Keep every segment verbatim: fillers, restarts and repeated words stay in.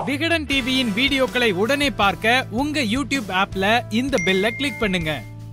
விகடன் டிவியின் வீடியோக்களை உடனே பார்க்க உங்க யூடியூப் ஆப்ல இந்த பெல்லை கிளிக் பண்ணுங்க.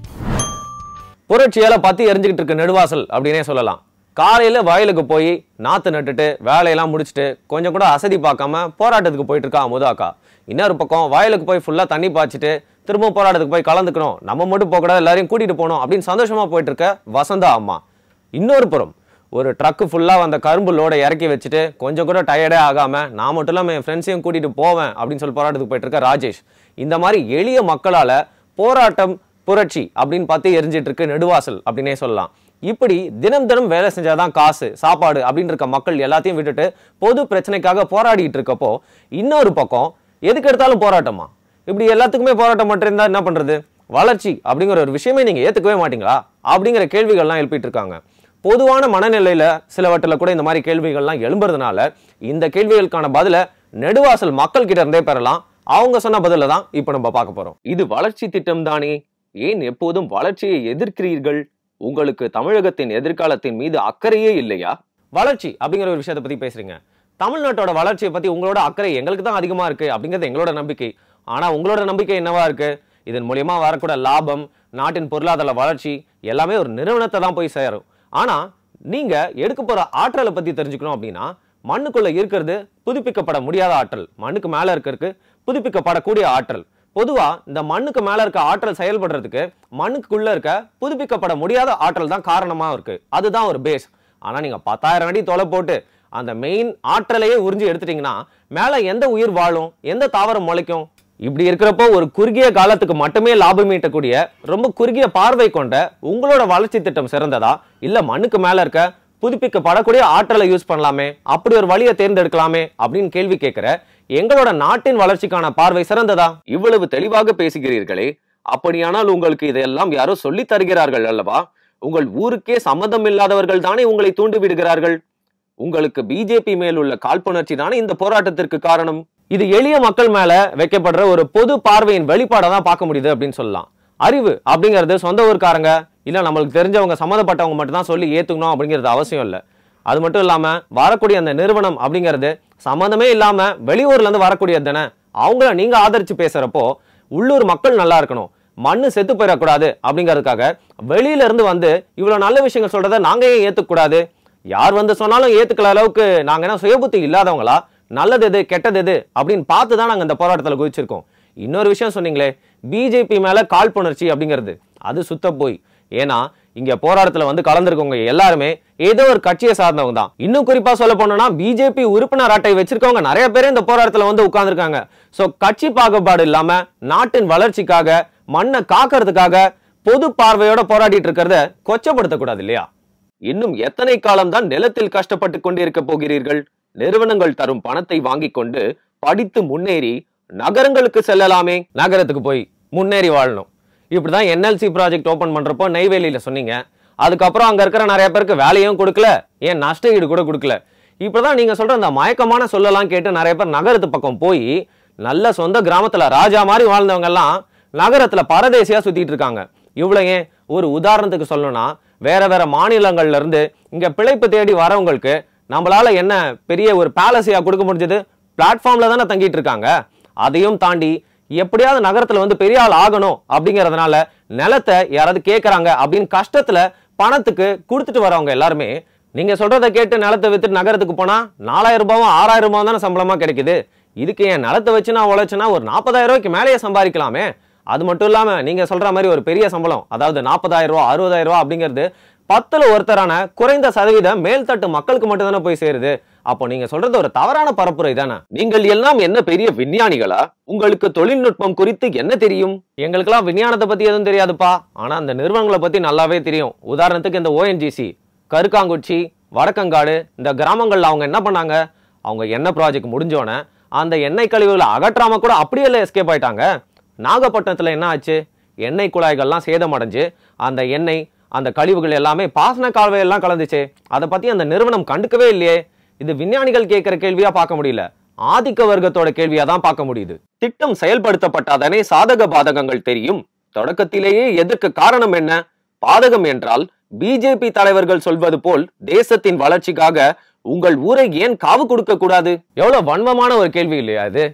புரட்சியால பத்தி எரிஞ்சுக்கிட்டு இருக்க நெடுவாசல் அப்படின்னே சொல்லலாம். காலையில வயலுக்கு போய் நாத்து நட்டுட்டு வேலையெல்லாம் முடிச்சுட்டு கொஞ்சம் கூட அசதி பார்க்காம போராட்டத்துக்கு போயிட்டு இருக்கா அமுதாக்கா. இன்னொரு பக்கம் வயலுக்கு போய் ஃபுல்லா தண்ணி பாய்ச்சிட்டு திரும்ப போராட்டத்துக்கு போய் கலந்துக்கணும், நம்ம மட்டும் போக கூடாது, எல்லாரையும் கூட்டிட்டு போகணும் அப்படின்னு சந்தோஷமா போயிட்டு இருக்க வசந்தா அம்மா. இன்னொரு புறம் ஒரு ட்ரக்கு ஃபுல்லா வந்த கரும்பு லோட இறக்கி வச்சுட்டு கொஞ்சம் கூட டயர்டே ஆகாம நான் மட்டும் இல்லாம என் ஃப்ரெண்ட்ஸையும் கூட்டிட்டு போவேன் அப்படின்னு சொல்லி போராட்டத்துக்கு போயிட்டு இருக்க ராஜேஷ். இந்த மாதிரி எளிய மக்களால போராட்டம் புரட்சி அப்படின்னு பார்த்து எரிஞ்சிட்டு இருக்கு நெடுவாசல் அப்படின்னே சொல்லலாம். இப்படி தினம் தினம் வேலை செஞ்சாதான் காசு சாப்பாடு அப்படின்னு இருக்க மக்கள் எல்லாத்தையும் விட்டுட்டு பொது பிரச்சனைக்காக போராடிட்டு இருக்கப்போ இன்னொரு பக்கம் எதுக்கு எடுத்தாலும் போராட்டமா? இப்படி எல்லாத்துக்குமே போராட்டம் மட்டும் இருந்தா என்ன பண்றது? வளர்ச்சி அப்படிங்கிற ஒரு விஷயமே நீங்க ஏத்துக்கவே மாட்டீங்களா அப்படிங்கிற கேள்விகள்லாம் எழுப்பிட்டு இருக்காங்க. பொதுவான மனநிலையில சிலவற்றில் கூட இந்த மாதிரி கேள்விகள்லாம் எழும்புறதுனால இந்த கேள்விகளுக்கான பதில நெடுவாசல் மக்கள் கிட்ட இருந்தே பெறலாம். அவங்க சொன்ன பதில தான் இப்ப நம்ம பார்க்க போறோம். இது வளர்ச்சி திட்டம் தானே, ஏன் எப்போதும் வளர்ச்சியை எதிர்க்கிறீர்கள்? உங்களுக்கு தமிழகத்தின் எதிர்காலத்தின் மீது அக்கறையே இல்லையா? வளர்ச்சி அப்படிங்கிற ஒரு விஷயத்தை பத்தி பேசுறீங்க. தமிழ்நாட்டோட வளர்ச்சியை பத்தி உங்களோட அக்கறை எங்களுக்கு தான் அதிகமா இருக்கு அப்படிங்கிறது எங்களோட நம்பிக்கை. ஆனா உங்களோட நம்பிக்கை என்னவா இருக்கு? இதன் மூலியமா வரக்கூட லாபம், நாட்டின் பொருளாதார வளர்ச்சி எல்லாமே ஒரு நிறுவனத்தை தான் போய் சேரும். ஆனா நீங்க எடுக்க போற ஆற்றலை பத்தி தெரிஞ்சுக்கணும் அப்படின்னா மண்ணுக்குள்ள இருக்கிறது புதுப்பிக்கப்பட முடியாத ஆற்றல், மண்ணுக்கு மேல இருக்கிறதுக்கு புதுப்பிக்கப்படக்கூடிய ஆற்றல். பொதுவா இந்த மண்ணுக்கு மேல இருக்க ஆற்றல் செயல்படுறதுக்கு மண்ணுக்குள்ள இருக்க புதுப்பிக்கப்பட முடியாத ஆற்றல் தான் காரணமா இருக்கு. அதுதான் ஒரு பேஸ். ஆனா நீங்க பத்தாயிரம் அடி தொலை போட்டு அந்த மெயின் ஆற்றலையே உறிஞ்சி எடுத்துட்டீங்கன்னா மேல எந்த உயிர் வாழும், எந்த தாவரம் முளைக்கும்? இப்படி இருக்கிறப்போ ஒரு குறுகிய காலத்துக்கு மட்டுமே லாபம் ஈட்டக்கூடிய ரொம்ப குறுகிய பார்வை கொண்ட உங்களோட வளர்ச்சி திட்டம் சிறந்ததா, இல்ல மண்ணுக்கு மேல இருக்க புதுப்பிக்கப்படக்கூடிய ஆற்றலை யூஸ் பண்ணலாமே, அப்படி ஒரு வழியை தேர்ந்தெடுக்கலாமே அப்படின்னு கேள்வி கேட்கிற எங்களோட நாட்டின் வளர்ச்சிக்கான பார்வை சிறந்ததா? இவ்வளவு தெளிவாக பேசுகிறீர்களே, அப்படியானால் உங்களுக்கு இதெல்லாம் யாரோ சொல்லி தருகிறார்கள் அல்லவா? உங்கள் ஊருக்கே சம்மந்தம் இல்லாதவர்கள் தானே உங்களை தூண்டி விடுகிறார்கள். உங்களுக்கு பிஜேபி மேல் உள்ள காழ்ப்புணர்ச்சி தானே இந்த போராட்டத்திற்கு காரணம். இது எளிய மக்கள் மேல வைக்கப்படுற ஒரு பொது பார்வையின் வெளிப்பாடை தான் பார்க்க முடியுது அப்படின்னு சொல்லலாம். அறிவு அப்படிங்கிறது சொந்த ஊருக்காரங்க இல்ல நம்மளுக்கு தெரிஞ்சவங்க சம்மந்தப்பட்டவங்க மட்டும் தான் சொல்லி ஏத்துக்கணும் அப்படிங்கிறது அவசியம் இல்லை. அது மட்டும் இல்லாம வரக்கூடிய அந்த நிறுவனம் அப்படிங்கிறது சம்மந்தமே இல்லாம வெளியூர்ல இருந்து வரக்கூடியது தானே. அவங்கள நீங்க ஆதரிச்சு பேசுறப்போ உள்ளூர் மக்கள் நல்லா இருக்கணும், மண்ணு செத்து போயிடக்கூடாது அப்படிங்கிறதுக்காக வெளியில இருந்து வந்து இவ்வளவு நல்ல விஷயங்கள் சொல்றதை நாங்க ஏன் ஏத்துக்கூடாது? யார் வந்து சொன்னாலும் ஏத்துக்கல அளவுக்கு நாங்க என்ன சுயபுத்தி இல்லாதவங்களா? நல்லது எது கெட்டது எது அப்படின்னு பார்த்து தான் நாங்க இந்த போராட்டத்தில் குதிச்சிருக்கோம். இன்னொரு விஷயம் சொன்னீங்களே, பிஜேபி மேல காழ்ப்புணர்ச்சி அப்படிங்கிறது அது சுத்த போய். ஏன்னா இங்க போராட்டத்துல வந்து கலந்துருக்கவங்க எல்லாருமே ஏதோ ஒரு கட்சியை சார்ந்தவங்க தான். இன்னும் குறிப்பா சொல்ல போனோம்னா பிஜேபி உறுப்பினர் அட்டை வச்சிருக்கவங்க நிறைய பேர் இந்த போராட்டத்துல வந்து உட்கார்ந்துருக்காங்க. சோ கட்சி பாகுபாடு இல்லாம நாட்டின் வளர்ச்சிக்காக மண்ணை காக்கிறதுக்காக பொது பார்வையோட போராடிட்டு இருக்கிறத கொச்சப்படுத்தக்கூடாது இல்லையா? இன்னும் எத்தனை காலம்தான் நிலத்தில் கஷ்டப்பட்டு கொண்டு இருக்க போகிறீர்கள்? நிறுவனங்கள் தரும் பணத்தை வாங்கி கொண்டு படித்து முன்னேறி நகரங்களுக்கு செல்லலாமே. நகரத்துக்கு போய் முன்னேறி வாழணும். இப்படிதான் என்எல்சி ப்ராஜெக்ட் ஓபன் பண்றப்போ நெய்வேலியில சொன்னீங்க. அதுக்கப்புறம் அங்க இருக்கிற நிறைய பேருக்கு வேலையும் கொடுக்கல, ஏன் நஷ்ட ஈடு கூட கொடுக்கல. இப்படிதான் நீங்க சொல்ற அந்த மயக்கமான சொல்லலாம் கேட்டு நிறைய பேர் நகரத்து பக்கம் போய் நல்ல சொந்த கிராமத்துல ராஜா மாதிரி வாழ்ந்தவங்க எல்லாம் நகரத்துல பரதேசியா சுத்திட்டு இருக்காங்க. இவ்வளவு ஏன் ஒரு உதாரணத்துக்கு சொல்லணும்னா வேற வேற மாநிலங்கள்ல இருந்து இங்க பிழைப்பு தேடி வரவங்களுக்கு நம்மளால என்ன பெரிய ஒரு பேலஸியா கொடுக்க முடிஞ்சது? பிளாட்ஃபார்ம்ல தானே தங்கிட்டு இருக்காங்க. அதையும் தாண்டி எப்படியாவது நகரத்துல வந்து பெரிய ஆள் ஆகணும் அப்படிங்கறதுனால நிலத்தை யாராவது கேட்கறாங்க அப்படின்னு கஷ்டத்துல பணத்துக்கு கொடுத்துட்டு வரவங்க எல்லாருமே நீங்க சொல்றதை கேட்டு நிலத்தை வித்துட்டு நகரத்துக்கு போனா நாலாயிரம் ரூபாயும் ஆறாயிரம் ரூபாயும் தானே சம்பளமா கிடைக்குது. இதுக்கு என் நிலத்தை வச்சு நான் உழைச்சுன்னா ஒரு நாற்பதாயிரம் ரூபாய்க்கு மேலேயே சம்பாதிக்கலாமே. அது மட்டும் இல்லாம நீங்க சொல்ற மாதிரி ஒரு பெரிய சம்பளம், அதாவது நாற்பதாயிரம் ரூபாய் அறுபதாயிரம் ரூபாய் அப்படிங்கிறது பத்துல ஒருத்தரான குறைந்த சதவீதம் மேல்தட்டு மக்களுக்கு மட்டும் தானே போய் சேருது. அப்போ நீங்க சொல்றது ஒரு தவறான பரப்புரை தானே. நீங்கள் எல்லாம் என்ன பெரிய விஞ்ஞானிகளா? உங்களுக்கு தொழில்நுட்பம் குறித்து என்ன தெரியும்? எங்களுக்கெல்லாம் விஞ்ஞானத்தை பத்தி எதுவும் தெரியாதுப்பா. ஆனா அந்த நிறுவனங்களை பத்தி நல்லாவே தெரியும். உதாரணத்துக்கு இந்த ஓஎன்ஜிசி, கருக்காங்குச்சி, வடக்கங்காடு இந்த கிராமங்கள்ல அவங்க என்ன பண்ணாங்க? அவங்க எண்ணெய் ப்ராஜெக்ட் முடிஞ்சோன்னே அந்த எண்ணெய் கழிவுகளை அகற்றாம கூட அப்படியே எஸ்கேப் ஆயிட்டாங்க. நாகப்பட்டினத்துல என்ன ஆச்சு? எண்ணெய் குழாய்கள்லாம் சேதமடைஞ்சு அந்த எண்ணெய் அந்த கழிவுகள் எல்லாமே பாசன கால்வாயெல்லாம் கலந்துச்சு. அதை பத்தி அந்த நிறுவனம் கண்டுக்கவே இல்லையே. இது விஞ்ஞானிகள் கேட்கிற கேள்வியா பார்க்க முடியல, ஆதிக்க வர்க்கத்தோட கேள்வியா தான் பார்க்க முடியுது. திட்டம் செயல்படுத்தப்பட்டாதானே சாதக பாதகங்கள் தெரியும். தொடக்கத்திலேயே எதற்கு காரணம் என்ன? பாதகம் என்றால் பிஜேபி தலைவர்கள் சொல்வது போல் தேசத்தின் வளர்ச்சிக்காக உங்கள் ஊரை ஏன் காவு கொடுக்க கூடாது? எவ்வளவு வன்மமான ஒரு கேள்வி இல்லையா இது?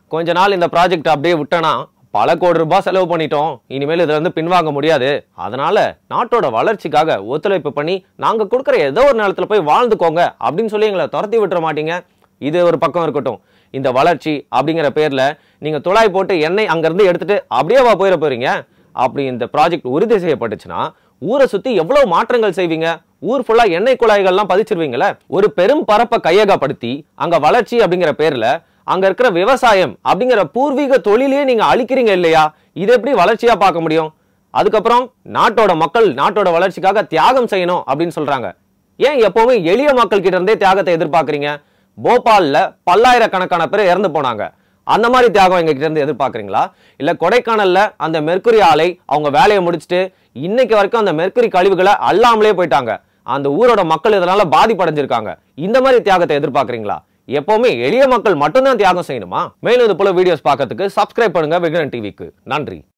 கொஞ்ச நாள் இந்த ப்ராஜெக்ட் அப்படியே விட்டனா பல கோடி ரூபாய் செலவு பண்ணிட்டோம், இனிமேல் இதுல இருந்து பின்வாங்க முடியாது, அதனால நாட்டோட வளர்ச்சிக்காக ஒத்துழைப்பு பண்ணி நாங்க கொடுக்குற ஏதோ ஒரு நேரத்துல போய் வாழ்ந்துக்கோங்க அப்படின்னு சொல்லி எங்களை துரத்தி விட்டுற மாட்டீங்க. இது ஒரு பக்கம் இருக்கட்டும். இந்த வளர்ச்சி அப்படிங்கிற பேர்ல நீங்க துளாய் போட்டு எண்ணெய் அங்க இருந்து எடுத்துட்டு அப்படியேவா போயிட போறீங்க? அப்படி இந்த ப்ராஜெக்ட் உறுதி செய்யப்பட்டுச்சுன்னா ஊரை சுத்தி எவ்வளவு மாற்றங்கள் செய்வீங்க? ஊர் ஃபுல்லா எண்ணெய் குழாய்கள்லாம் பதிச்சிருவீங்களே. ஒரு பெரும் பரப்பை கையகப்படுத்தி அங்க வளர்ச்சி அப்படிங்கிற பேர்ல அங்க இருக்கிற விவசாயம் அப்படிங்கிற பூர்வீக தொழிலே நீங்க அழிக்கிறீங்க இல்லையா? இது எப்படி வளர்ச்சியா பார்க்க முடியும்? அதுக்கப்புறம் நாட்டோட மக்கள் நாட்டோட வளர்ச்சிக்காக தியாகம் செய்யணும் அப்படின்னு சொல்றாங்க. ஏன் எப்பவுமே எளிய மக்கள் கிட்ட இருந்தே தியாகத்தை எதிர்பார்க்கறீங்க? போபால்ல பல்லாயிரக்கணக்கான பேர் இறந்து போனாங்க, அந்த மாதிரி தியாகம் எங்க கிட்ட இருந்து எதிர்பார்க்கறீங்களா? இல்ல கொடைக்கானல்ல அந்த மெர்க்குரி ஆலை அவங்க வேலையை முடிச்சுட்டு இன்னைக்கு வரைக்கும் அந்த மெர்க்குரி கழிவுகளை அல்லாமலே போயிட்டாங்க, அந்த ஊரோட மக்கள் இதனால பாதிப்படைஞ்சிருக்காங்க, இந்த மாதிரி தியாகத்தை எதிர்பார்க்கறீங்களா? எப்பவுமே எளிய மக்கள் மட்டும்தான் தியாகம் செய்யணுமா? மேலும் இது போல வீடியோஸ் பார்க்கறதுக்கு சப்ஸ்கிரைப் பண்ணுங்க விகடன் டிவிக்கு. நன்றி.